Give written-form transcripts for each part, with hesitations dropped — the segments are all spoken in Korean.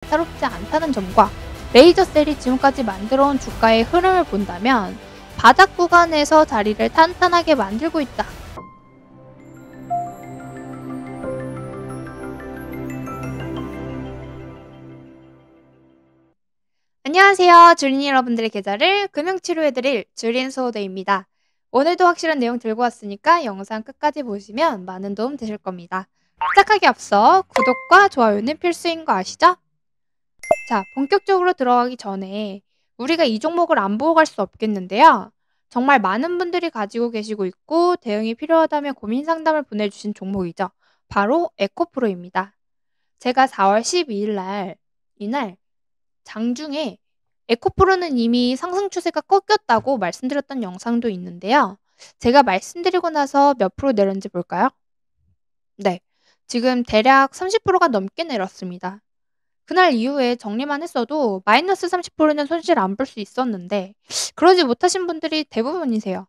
예사롭지 않다는 점과 레이저셀이 지금까지 만들어온 주가의 흐름을 본다면 바닥 구간에서 자리를 탄탄하게 만들고 있다. 안녕하세요. 주린 여러분들의 계좌를 금융치료해드릴 주린소호대입니다. 오늘도 확실한 내용 들고 왔으니까 영상 끝까지 보시면 많은 도움 되실 겁니다. 시작하기 앞서 구독과 좋아요는 필수인 거 아시죠? 자, 본격적으로 들어가기 전에 우리가 이 종목을 안 보고 갈 수 없겠는데요. 정말 많은 분들이 가지고 계시고 있고 대응이 필요하다면 고민 상담을 보내주신 종목이죠. 바로 에코프로입니다. 제가 4월 12일 이날 장중에 에코프로는 이미 상승 추세가 꺾였다고 말씀드렸던 영상도 있는데요. 제가 말씀드리고 나서 몇 프로 내렸는지 볼까요? 네, 지금 대략 30%가 넘게 내렸습니다. 그날 이후에 정리만 했어도 마이너스 30%는 손실 안 볼 수 있었는데 그러지 못하신 분들이 대부분이세요.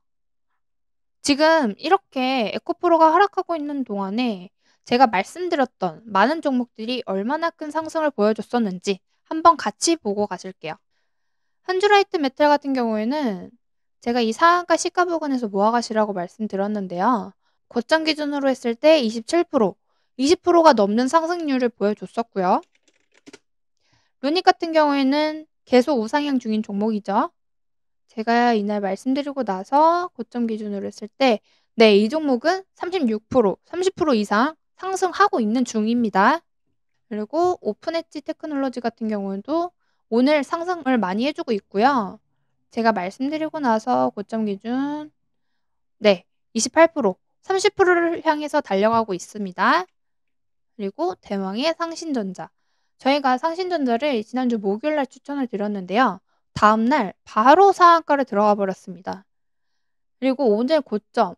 지금 이렇게 에코프로가 하락하고 있는 동안에 제가 말씀드렸던 많은 종목들이 얼마나 큰 상승을 보여줬었는지 한번 같이 보고 가실게요. 한주라이트 메탈 같은 경우에는 제가 이 상한가 시가 부근에서 모아가시라고 말씀드렸는데요. 고점 기준으로 했을 때 27%, 20%가 넘는 상승률을 보여줬었고요. 루닉 같은 경우에는 계속 우상향 중인 종목이죠. 제가 이날 말씀드리고 나서 고점 기준으로 했을 때 네, 이 종목은 36%, 30% 이상 상승하고 있는 중입니다. 그리고 오픈 엣지 테크놀로지 같은 경우도 오늘 상승을 많이 해주고 있고요. 제가 말씀드리고 나서 고점 기준 네, 28%, 30%를 향해서 달려가고 있습니다. 그리고 대왕의 상신전자. 저희가 상신전자를 지난주 목요일날 추천을 드렸는데요. 다음날 바로 상한가를 들어가 버렸습니다. 그리고 오늘 고점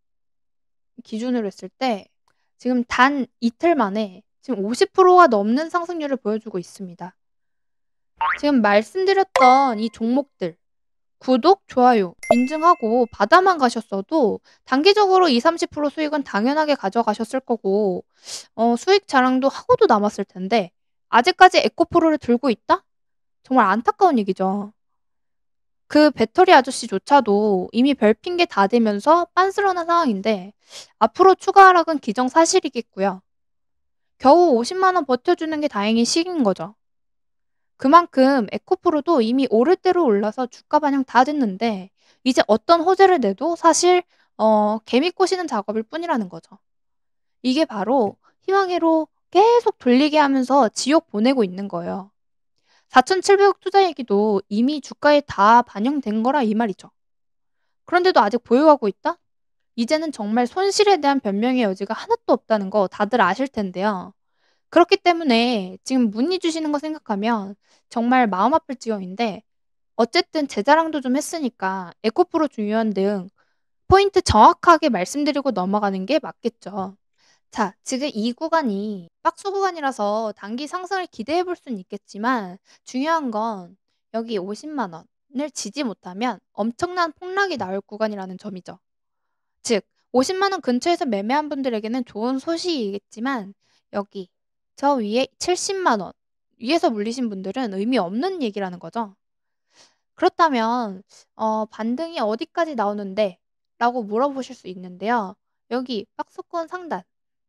기준으로 했을 때 지금 단 이틀 만에 지금 50%가 넘는 상승률을 보여주고 있습니다. 지금 말씀드렸던 이 종목들 구독, 좋아요, 인증하고 받아만 가셨어도 단기적으로 20-30% 수익은 당연하게 가져가셨을 거고 수익 자랑도 하고도 남았을 텐데 아직까지 에코프로를 들고 있다? 정말 안타까운 얘기죠. 그 배터리 아저씨조차도 이미 별 핑계 다 대면서 빤스런한 상황인데 앞으로 추가 하락은 기정사실이겠고요. 겨우 50만 원 버텨주는 게 다행인 시기인 거죠. 그만큼 에코프로도 이미 오를 대로 올라서 주가 반영 다 됐는데 이제 어떤 호재를 내도 사실 개미 꼬시는 작업일 뿐이라는 거죠. 이게 바로 희망회로 계속 돌리게 하면서 지옥 보내고 있는 거예요. 4,700억 투자 얘기도 이미 주가에 다 반영된 거라 이 말이죠. 그런데도 아직 보유하고 있다? 이제는 정말 손실에 대한 변명의 여지가 하나도 없다는 거 다들 아실 텐데요. 그렇기 때문에 지금 문의 주시는 거 생각하면 정말 마음 아플 지경인데 어쨌든 제 자랑도 좀 했으니까 에코프로 중요한 등 포인트 정확하게 말씀드리고 넘어가는 게 맞겠죠. 자, 지금 이 구간이 박스 구간이라서 단기 상승을 기대해 볼 수는 있겠지만 중요한 건 여기 50만 원을 지지 못하면 엄청난 폭락이 나올 구간이라는 점이죠. 즉 50만 원 근처에서 매매한 분들에게는 좋은 소식이겠지만 여기 저 위에 70만 원 위에서 물리신 분들은 의미 없는 얘기라는 거죠. 그렇다면 반등이 어디까지 나오는데? 라고 물어보실 수 있는데요. 여기 박스권 상단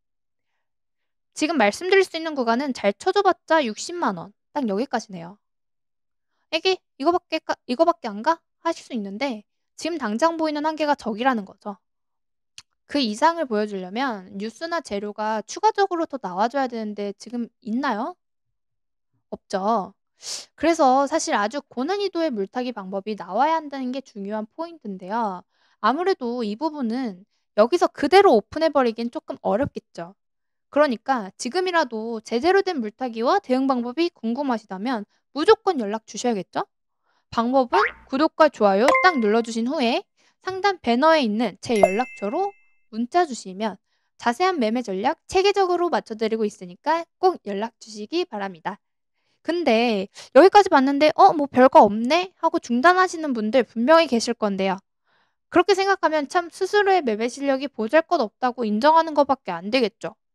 지금 말씀드릴 수 있는 구간은 잘 쳐줘봤자 60만 원. 딱 여기까지네요. 이게 이거밖에 안 가? 하실 수 있는데 지금 당장 보이는 한계가 저기라는 거죠. 그 이상을 보여주려면 뉴스나 재료가 추가적으로 더 나와줘야 되는데 지금 있나요? 없죠. 그래서 사실 아주 고난이도의 물타기 방법이 나와야 한다는 게 중요한 포인트인데요. 아무래도 이 부분은 여기서 그대로 오픈해버리긴 조금 어렵겠죠. 그러니까 지금이라도 제대로 된 물타기와 대응 방법이 궁금하시다면 무조건 연락 주셔야겠죠? 방법은 구독과 좋아요 딱 눌러주신 후에 상단 배너에 있는 제 연락처로 문자 주시면 자세한 매매 전략 체계적으로 맞춰드리고 있으니까 꼭 연락 주시기 바랍니다. 근데 여기까지 봤는데 뭐 별거 없네? 하고 중단하시는 분들 분명히 계실 건데요. 그렇게 생각하면 참 스스로의 매매 실력이 보잘것없다고 인정하는 것밖에 안 되겠죠.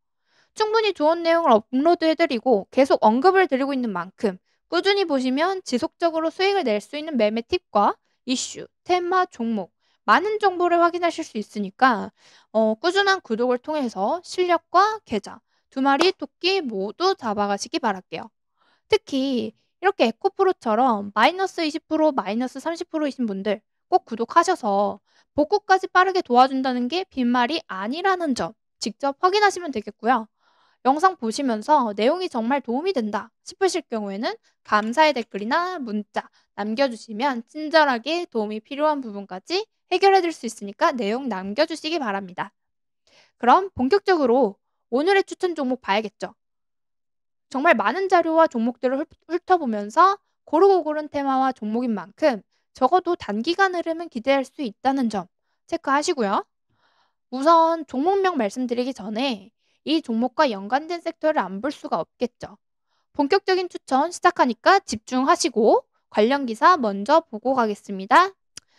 충분히 좋은 내용을 업로드해드리고 계속 언급을 드리고 있는 만큼 꾸준히 보시면 지속적으로 수익을 낼 수 있는 매매 팁과 이슈, 테마, 종목, 많은 정보를 확인하실 수 있으니까 꾸준한 구독을 통해서 실력과 계좌, 두 마리 토끼 모두 잡아가시기 바랄게요. 특히 이렇게 에코프로처럼 마이너스 20%, 마이너스 30%이신 분들 꼭 구독하셔서 복구까지 빠르게 도와준다는 게 빈말이 아니라는 점 직접 확인하시면 되겠고요. 영상 보시면서 내용이 정말 도움이 된다 싶으실 경우에는 감사의 댓글이나 문자 남겨주시면 친절하게 도움이 필요한 부분까지 해결해 드릴 수 있으니까 내용 남겨주시기 바랍니다. 그럼 본격적으로 오늘의 추천 종목 봐야겠죠. 정말 많은 자료와 종목들을 훑어보면서 고르고 고른 테마와 종목인 만큼 적어도 단기간 흐름은 기대할 수 있다는 점 체크하시고요. 우선 종목명 말씀드리기 전에 이 종목과 연관된 섹터를 안 볼 수가 없겠죠. 본격적인 추천 시작하니까 집중하시고 관련 기사 먼저 보고 가겠습니다.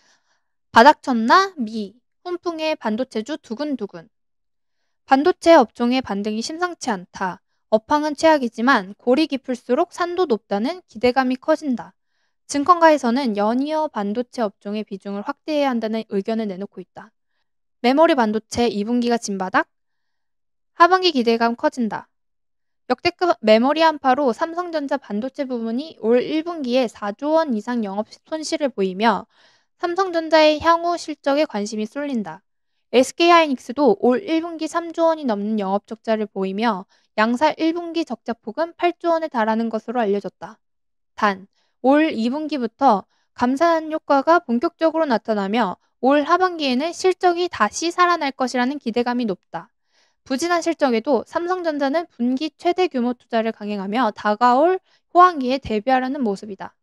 바닥 쳤나? 미, 훈풍의 반도체주 두근두근. 반도체 업종의 반등이 심상치 않다. 업황은 최악이지만 골이 깊을수록 산도 높다는 기대감이 커진다. 증권가에서는 연이어 반도체 업종의 비중을 확대해야 한다는 의견을 내놓고 있다. 메모리 반도체 2분기가 진바닥? 하반기 기대감 커진다. 역대급 메모리 한파로 삼성전자 반도체 부문이 올 1분기에 4조 원 이상 영업 손실을 보이며 삼성전자의 향후 실적에 관심이 쏠린다. SK하이닉스도 올 1분기 3조 원이 넘는 영업 적자를 보이며 양사 1분기 적자폭은 8조 원에 달하는 것으로 알려졌다. 단, 올 2분기부터 감산 효과가 본격적으로 나타나며 올 하반기에는 실적이 다시 살아날 것이라는 기대감이 높다. 부진한 실적에도 삼성전자는 분기 최대 규모 투자를 강행하며 다가올 호황기에 대비하려는 모습이다.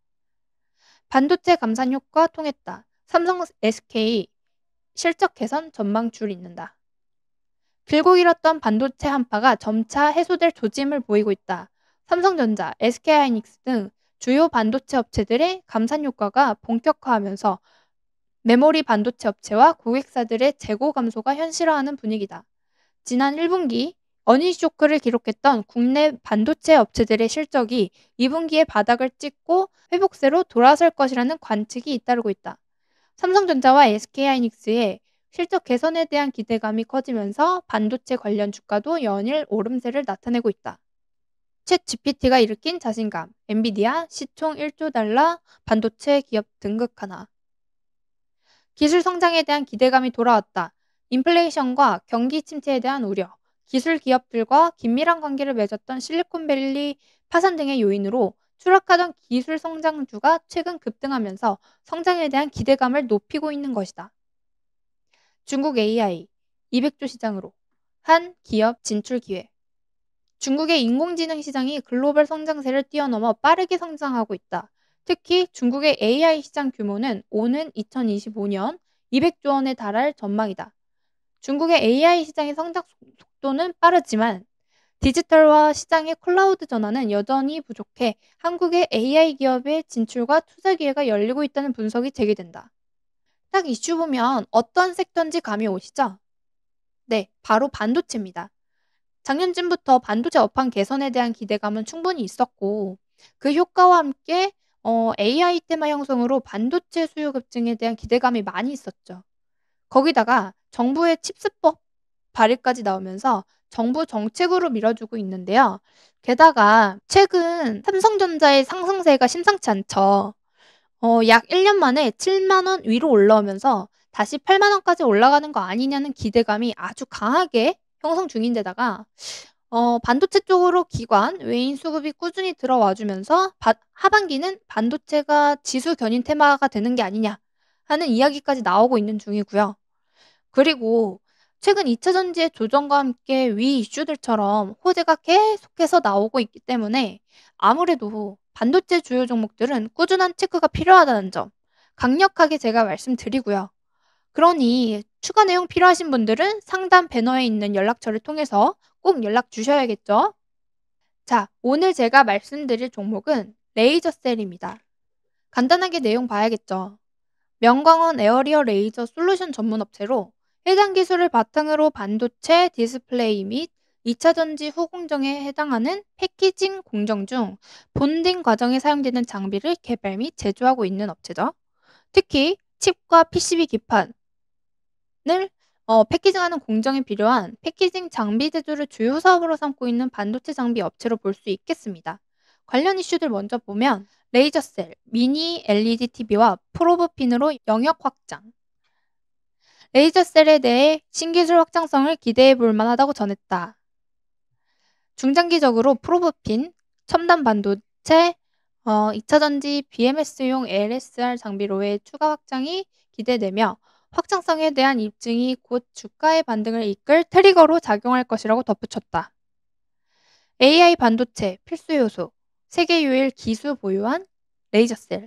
반도체 감산 효과 통했다. 삼성 SK 실적 개선 전망 줄 잇는다. 길고 길었던 반도체 한파가 점차 해소될 조짐을 보이고 있다. 삼성전자, SK하이닉스 등 주요 반도체 업체들의 감산 효과가 본격화하면서 메모리 반도체 업체와 고객사들의 재고 감소가 현실화하는 분위기다. 지난 1분기 어닝 쇼크를 기록했던 국내 반도체 업체들의 실적이 2분기에 바닥을 찍고 회복세로 돌아설 것이라는 관측이 잇따르고 있다. 삼성전자와 SK하이닉스의 실적 개선에 대한 기대감이 커지면서 반도체 관련 주가도 연일 오름세를 나타내고 있다. 챗 GPT가 일으킨 자신감, 엔비디아 시총 1조 달러 반도체 기업 등극 하나. 기술 성장에 대한 기대감이 돌아왔다. 인플레이션과 경기 침체에 대한 우려, 기술 기업들과 긴밀한 관계를 맺었던 실리콘밸리 파산 등의 요인으로 추락하던 기술 성장주가 최근 급등하면서 성장에 대한 기대감을 높이고 있는 것이다. 중국 AI 200조 시장으로 한 기업 진출 기회. 중국의 인공지능 시장이 글로벌 성장세를 뛰어넘어 빠르게 성장하고 있다. 특히 중국의 AI 시장 규모는 오는 2025년 200조 원에 달할 전망이다. 중국의 AI 시장의 성장 속도는 빠르지만 디지털화 시장의 클라우드 전환은 여전히 부족해 한국의 AI 기업의 진출과 투자 기회가 열리고 있다는 분석이 제기된다. 딱 이슈 보면 어떤 섹터인지 감이 오시죠? 네, 바로 반도체입니다. 작년쯤부터 반도체 업황 개선에 대한 기대감은 충분히 있었고 그 효과와 함께 AI 테마 형성으로 반도체 수요 급증에 대한 기대감이 많이 있었죠. 거기다가 정부의 칩스법 발의까지 나오면서 정부 정책으로 밀어주고 있는데요. 게다가 최근 삼성전자의 상승세가 심상치 않죠. 약 1년 만에 7만 원 위로 올라오면서 다시 8만 원까지 올라가는 거 아니냐는 기대감이 아주 강하게 형성 중인데다가 반도체 쪽으로 기관, 외인 수급이 꾸준히 들어와 주면서 하반기는 반도체가 지수 견인 테마가 되는 게 아니냐 하는 이야기까지 나오고 있는 중이고요. 그리고 최근 2차 전지의 조정과 함께 위 이슈들처럼 호재가 계속해서 나오고 있기 때문에 아무래도 반도체 주요 종목들은 꾸준한 체크가 필요하다는 점 강력하게 제가 말씀드리고요. 그러니 추가 내용 필요하신 분들은 상단 배너에 있는 연락처를 통해서 꼭 연락 주셔야겠죠. 자, 오늘 제가 말씀드릴 종목은 레이저셀입니다. 간단하게 내용 봐야겠죠. 명광원 에어리어 레이저 솔루션 전문 업체로 해당 기술을 바탕으로 반도체, 디스플레이 및 2차 전지 후 공정에 해당하는 패키징 공정 중 본딩 과정에 사용되는 장비를 개발 및 제조하고 있는 업체죠. 특히 칩과 PCB 기판을 패키징하는 공정에 필요한 패키징 장비 제조를 주요 사업으로 삼고 있는 반도체 장비 업체로 볼 수 있겠습니다. 관련 이슈들 먼저 보면 레이저셀, 미니 LED TV와 프로브 핀으로 영역 확장, 레이저셀에 대해 신기술 확장성을 기대해 볼 만하다고 전했다. 중장기적으로 프로브핀, 첨단 반도체, 2차 전지 BMS용 LSR 장비로의 추가 확장이 기대되며 확장성에 대한 입증이 곧 주가의 반등을 이끌 트리거로 작용할 것이라고 덧붙였다. AI 반도체 필수 요소, 세계 유일 기술 보유한 레이저셀.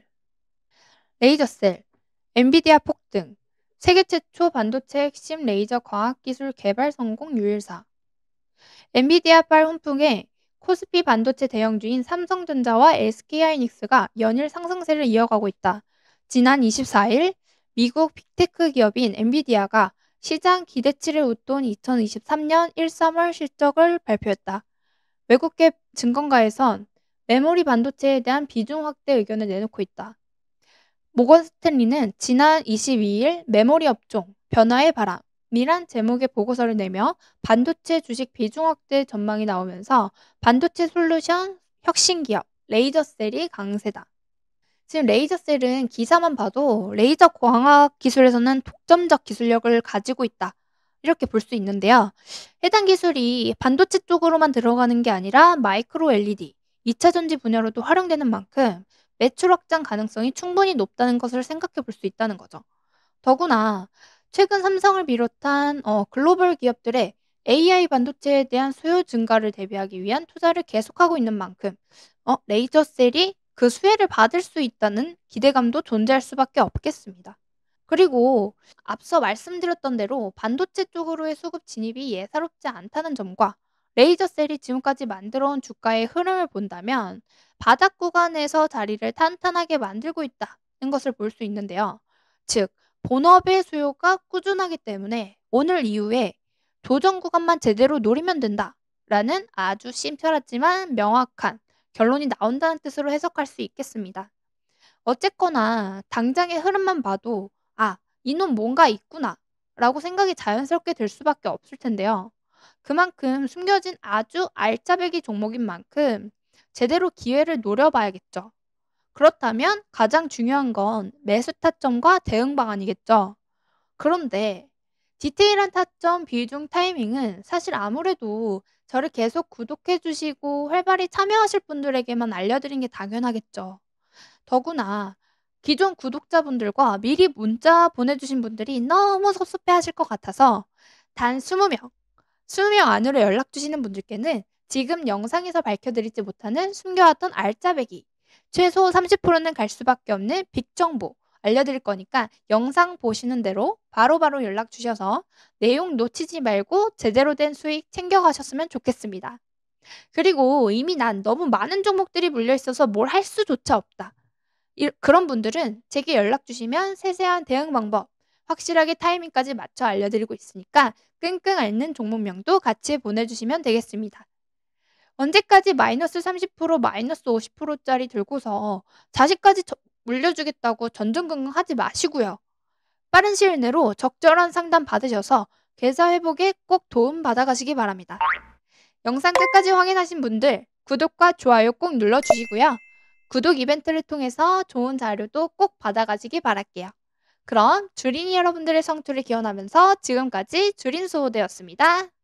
레이저셀, 엔비디아 폭등, 세계 최초 반도체 핵심 레이저 과학기술 개발 성공 유일사. 엔비디아발 훈풍에 코스피 반도체 대형주인 삼성전자와 SK하이닉스가 연일 상승세를 이어가고 있다. 지난 24일 미국 빅테크 기업인 엔비디아가 시장 기대치를 웃돈 2023년 1~3월 실적을 발표했다. 외국계 증권가에선 메모리 반도체에 대한 비중 확대 의견을 내놓고 있다. 모건 스탠리는 지난 22일 메모리 업종 변화의 바람이란 제목의 보고서를 내며 반도체 주식 비중 확대 전망이 나오면서 반도체 솔루션 혁신 기업 레이저셀이 강세다. 지금 레이저셀은 기사만 봐도 레이저 광학 기술에서는 독점적 기술력을 가지고 있다. 이렇게 볼 수 있는데요. 해당 기술이 반도체 쪽으로만 들어가는 게 아니라 마이크로 LED, 2차 전지 분야로도 활용되는 만큼 매출 확장 가능성이 충분히 높다는 것을 생각해 볼 수 있다는 거죠. 더구나 최근 삼성을 비롯한 글로벌 기업들의 AI 반도체에 대한 수요 증가를 대비하기 위한 투자를 계속하고 있는 만큼 레이저셀이 그 수혜를 받을 수 있다는 기대감도 존재할 수밖에 없겠습니다. 그리고 앞서 말씀드렸던 대로 반도체 쪽으로의 수급 진입이 예사롭지 않다는 점과 레이저셀이 지금까지 만들어온 주가의 흐름을 본다면 바닥 구간에서 자리를 탄탄하게 만들고 있다는 것을 볼 수 있는데요. 즉, 본업의 수요가 꾸준하기 때문에 오늘 이후에 조정 구간만 제대로 노리면 된다라는 아주 심플하지만 명확한 결론이 나온다는 뜻으로 해석할 수 있겠습니다. 어쨌거나 당장의 흐름만 봐도 이놈 뭔가 있구나 라고 생각이 자연스럽게 들 수밖에 없을 텐데요. 그만큼 숨겨진 아주 알짜배기 종목인 만큼 제대로 기회를 노려봐야겠죠. 그렇다면 가장 중요한 건 매수 타점과 대응 방안이겠죠. 그런데 디테일한 타점 비중 타이밍은 사실 아무래도 저를 계속 구독해 주시고 활발히 참여하실 분들에게만 알려드린 게 당연하겠죠. 더구나 기존 구독자분들과 미리 문자 보내주신 분들이 너무 섭섭해하실 것 같아서 단 20명 안으로 연락 주시는 분들께는 지금 영상에서 밝혀드리지 못하는 숨겨왔던 알짜배기, 최소 30%는 갈 수밖에 없는 빅정보 알려드릴 거니까 영상 보시는 대로 바로바로 연락 주셔서 내용 놓치지 말고 제대로 된 수익 챙겨가셨으면 좋겠습니다. 그리고 이미 난 너무 많은 종목들이 물려있어서 뭘 할 수조차 없다. 그런 분들은 제게 연락 주시면 세세한 대응 방법, 확실하게 타이밍까지 맞춰 알려드리고 있으니까 끙끙 앓는 종목명도 같이 보내주시면 되겠습니다. 언제까지 마이너스 30%, 마이너스 50%짜리 들고서 자식까지 물려주겠다고 전전긍긍하지 마시고요. 빠른 시일 내로 적절한 상담 받으셔서 계좌 회복에 꼭 도움 받아가시기 바랍니다. 영상 끝까지 확인하신 분들 구독과 좋아요 꼭 눌러주시고요. 구독 이벤트를 통해서 좋은 자료도 꼭 받아가시기 바랄게요. 그럼 주린이 여러분들의 성투를 기원하면서 지금까지 주린수호대였습니다.